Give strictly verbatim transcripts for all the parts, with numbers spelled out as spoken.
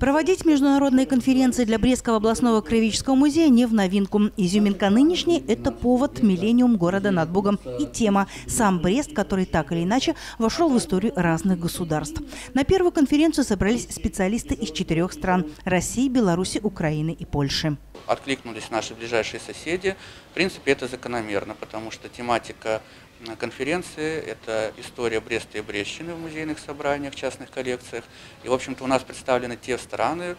Проводить международные конференции для Брестского областного краеведческого музея не в новинку. Изюминка нынешней – это повод «Миллениум города над Богом» и тема «Сам Брест», который так или иначе вошел в историю разных государств. На первую конференцию собрались специалисты из четырех стран – России, Беларуси, Украины и Польши. Откликнулись наши ближайшие соседи. В принципе, это закономерно, потому что тематика конференции – это история Бреста и Брестщины в музейных собраниях, частных коллекциях. И, в общем-то, у нас представлены те страны,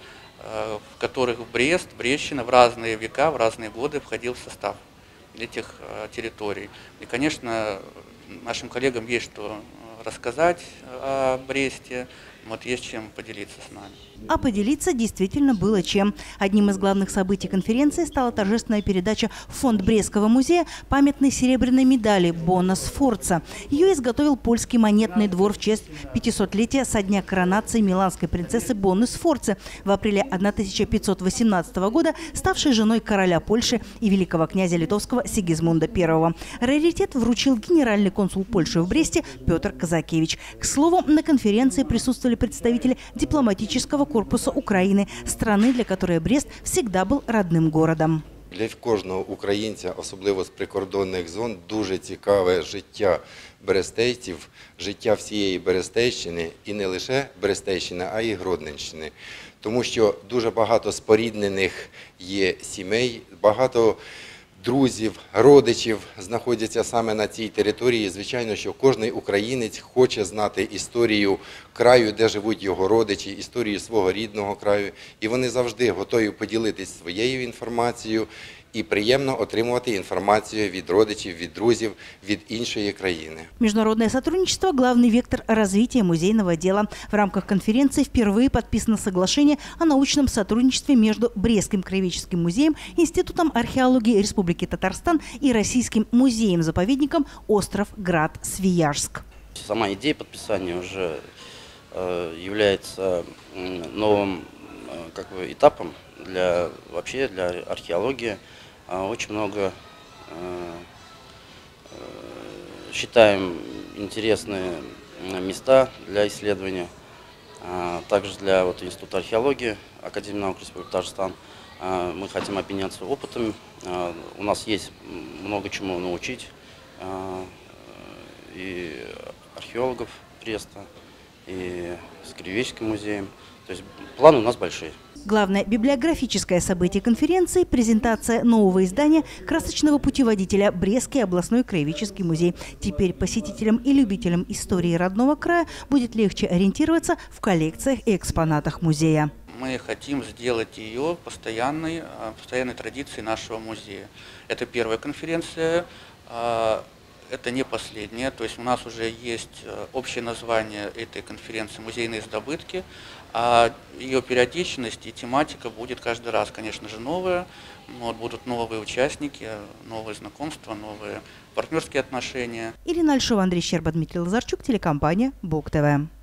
в которых Брест, Брестщина в разные века, в разные годы входил в состав этих территорий. И, конечно, нашим коллегам есть что рассказать о Бресте, вот есть чем поделиться с нами. А поделиться действительно было чем. Одним из главных событий конференции стала торжественная передача в фонд Брестского музея памятной серебряной медали «Бона Сфорца». Ее изготовил польский монетный двор в честь пятисотлетия со дня коронации миланской принцессы Боны Сфорцы в апреле тысяча пятьсот восемнадцатого года, ставшей женой короля Польши и великого князя литовского Сигизмунда Первого. Раритет вручил генеральный консул Польши в Бресте Петр Казакевич. К слову, на конференции присутствовали представители дипломатического корпуса Украины, страны, для которой Брест всегда был родным городом. Для кожного українця, особливо з прикордонних зон, дуже цікаве життя берестейців, життя всієї Берестейщини, і не лише Берестейщини, а й Гродненщини. Тому що дуже багато споріднених є сімей, багато друзів, родичів знаходяться саме на цій території. Звичайно, що кожен українець хоче знати історію краю, де живуть його родичі, історію свого рідного краю. І вони завжди готові поділитися своєю інформацією і приємно отримувати информацию від родичів, від друзів, від іншої країни. Международное сотрудничество – главный вектор развития музейного дела. В рамках конференции впервые подписано соглашение о научном сотрудничестве между Брестским краеведческим музеем, Институтом археологии Республики Татарстан и Российским музеем-заповедником остров Град-Свияжск. Сама идея подписания уже является новым как бы, этапом для, вообще для археологии. Очень много считаем интересные места для исследования. Также для вот, Института археологии Академии наук Республики Татарстан мы хотим обменяться опытом. У нас есть много чему научить и археологов Бреста, и с краеведческим музеем. То есть планы у нас большие. Главное библиографическое событие конференции – презентация нового издания красочного путеводителя «Брестский областной краеведческий музей». Теперь посетителям и любителям истории родного края будет легче ориентироваться в коллекциях и экспонатах музея. Мы хотим сделать ее постоянной, постоянной традицией нашего музея. Это первая конференция. Это не последняя, то есть у нас уже есть общее название этой конференции «Музейные добытки», а ее периодичность и тематика будет каждый раз, конечно же, новая. Вот, будут новые участники, новые знакомства, новые партнерские отношения. Ирина Альшова, Андрей Щерба, Дмитрий Лазарчук, телекомпания БУК ТВ.